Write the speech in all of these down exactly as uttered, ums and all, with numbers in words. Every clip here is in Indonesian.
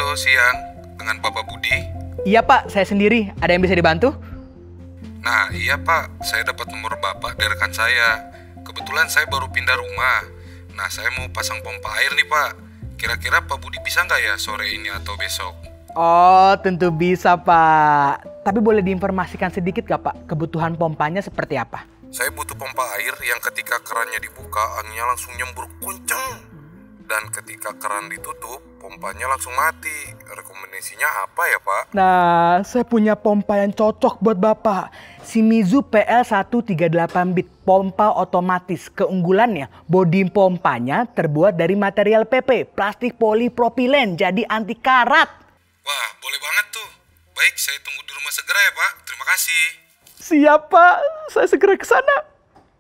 Halo, siang. Dengan Bapak Budi? Iya Pak, saya sendiri. Ada yang bisa dibantu? Nah, iya Pak. Saya dapat nomor Bapak dari rekan saya. Kebetulan saya baru pindah rumah. Nah, saya mau pasang pompa air nih Pak. Kira-kira Pak Budi bisa nggak ya sore ini atau besok? Oh, tentu bisa Pak. Tapi boleh diinformasikan sedikit gak Pak? Kebutuhan pompanya seperti apa? Saya butuh pompa air yang ketika kerannya dibuka, anginnya langsung nyembur kenceng. Dan ketika keran ditutup, pompanya langsung mati. Rekomendasinya apa ya Pak? Nah, saya punya pompa yang cocok buat Bapak. Shimizu P L seratus tiga puluh delapan bit, pompa otomatis. Keunggulannya, bodi pompanya terbuat dari material P P, plastik polipropilen, jadi anti karat. Wah, boleh banget tuh. Baik, saya tunggu di rumah segera ya Pak. Terima kasih. Siap Pak, saya segera ke sana.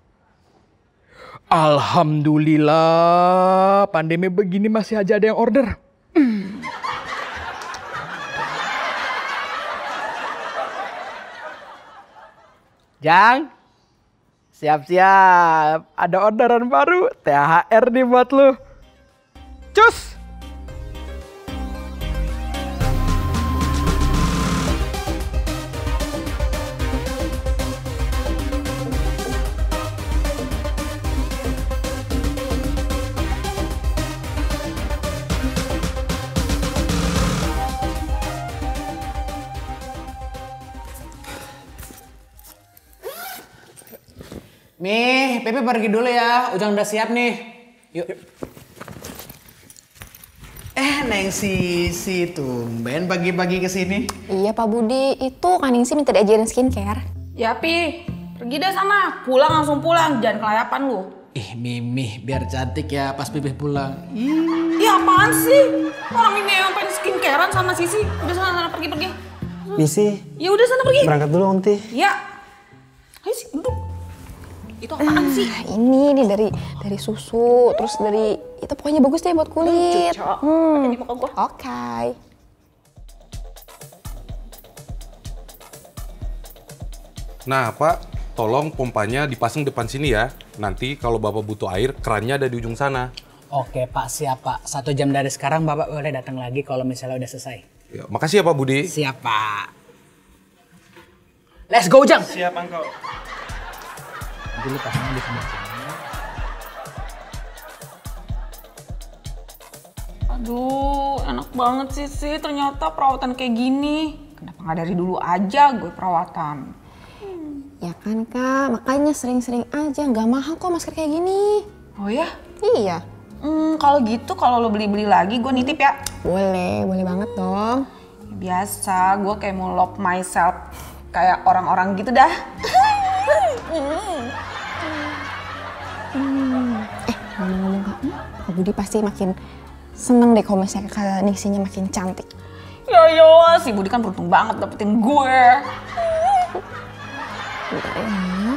Alhamdulillah, pandemi begini masih aja ada yang order. Jang, siap-siap. Ada orderan baru, T H R nih buat lu. Cus! Nih, Pepe pergi dulu ya. Ujang udah siap nih. Yuk. Eh, Neng Sisi tumben pagi-pagi kesini. Iya Pak Budi, itu kan Ningsi minta diajarin skincare. Ya Pi, pergi dah sana. Pulang langsung pulang, jangan kelayapan lu. Ih, Mimi, biar cantik ya pas Pepe pulang. Ih, ya apaan sih? Orang ini yang pengen skincarean sama Sisi. Udah sana, sana pergi-pergi. Misi, Ya udah sana pergi. berangkat dulu Om Ti. Ya. Ayo sih, duduk. Itu apaan sih? Nah, ini nih dari dari susu, terus dari itu pokoknya bagus deh buat kulit. Cocok. Hmm. Pakai di muka gua. Oke. Nah Pak, tolong pompanya dipasang depan sini ya. Nanti kalau Bapak butuh air, kerannya ada di ujung sana. Oke Pak, siap Pak. Satu jam dari sekarang Bapak boleh datang lagi kalau misalnya udah selesai. Ya, makasih ya Pak Budi. Siap Pak. Let's go Ujang. Siap, Angko. Dulu pasangnya di sebelah sini. Aduh, enak banget sih sih. Ternyata perawatan kayak gini. Kenapa nggak dari dulu aja gue perawatan? Ya kan Kak, makanya sering-sering aja. Nggak mahal kok masker kayak gini. Oh ya? Iya. Hmm, kalau gitu kalau lo beli-beli lagi gue nitip ya. Boleh, boleh banget dong. Biasa, gue kayak mau love myself kayak orang-orang gitu dah. Hmm. Eh, ngomong-ngomong Kak, hmm, Kak Budi pasti makin seneng deh kalau misalnya Kak Ningsinya makin cantik. Ya iyalah, si Budi kan beruntung banget dapetin gue. Bentar ya.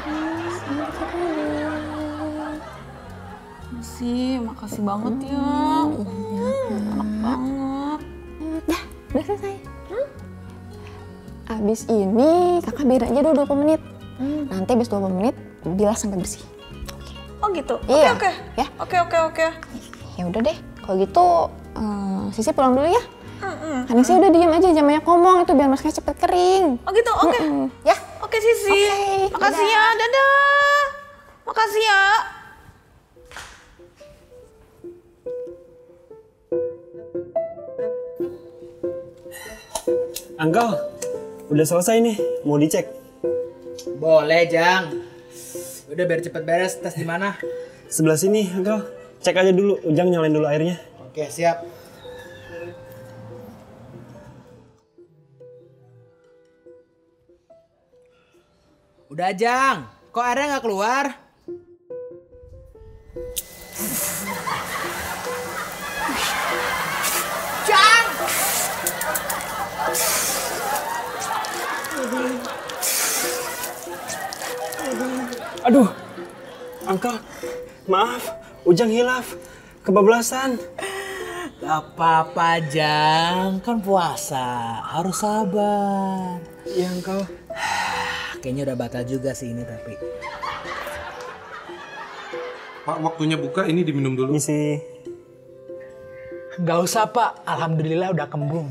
Sih, makasih banget ya. Enak banget. Dah, udah selesai. Hmm? Abis ini kakak biarin aja dulu dua puluh menit. Hmm. Nanti abis dua puluh menit bilas sampai bersih. Oh gitu? Iya. Oke, oke. Ya. Oke, oke, oke. Ya udah deh, kalau gitu uh, Sisi pulang dulu ya. Mm-mm. Kan Sisi udah diem aja, jangan banyak ngomong itu biar maskernya cepet kering. Oh gitu, oke. Mm-mm. Ya. Oke Sisi. Oke, Makasih dadah. ya, dadah. Makasih ya. Angko, udah selesai nih. Mau dicek? Boleh Jang. Udah biar cepet beres, tes di mana? Sebelah sini, Angko. Cek aja dulu. Ujang nyalain dulu airnya. Oke, siap. Udah Jang, kok airnya nggak keluar? Jang! Aduh, Angko, maaf. Ujang hilaf. Kebablasan. Gak apa-apa Jang, kan puasa. Harus sabar. Iya, Angko. Kayaknya udah batal juga sih ini tapi. Pak, waktunya buka, ini diminum dulu. Misi. Nggak usah Pak, alhamdulillah udah kembung.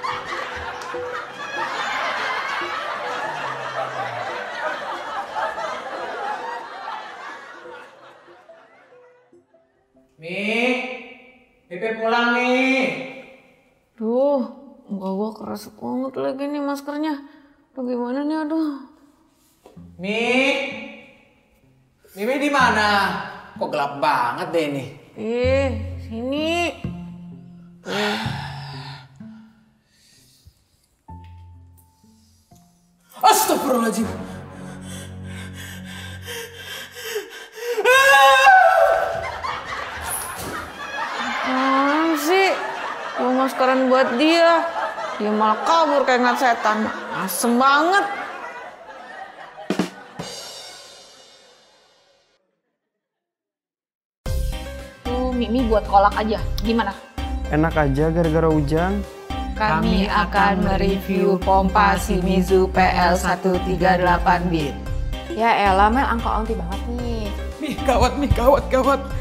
Mi, Pepe pulang nih. Duh, muka gue keras banget lagi nih maskernya. Aduh gimana nih, aduh. Mi, Mimi di mana? Kok gelap banget deh ini. Eh, sini. Eh. Astagfirullahaladzim. Apaan sih? Gue maskeran buat dia. Dia malah kabur kayak ngeliat setan. Asem banget. Tuh Mimi buat kolak aja. Gimana? Enak aja gara-gara Ujang. Kami akan mereview pompa Shimizu P L seratus tiga puluh delapan bit. Ya elah Mel, angka onti banget nih. Mi, gawat Mi, gawat, gawat.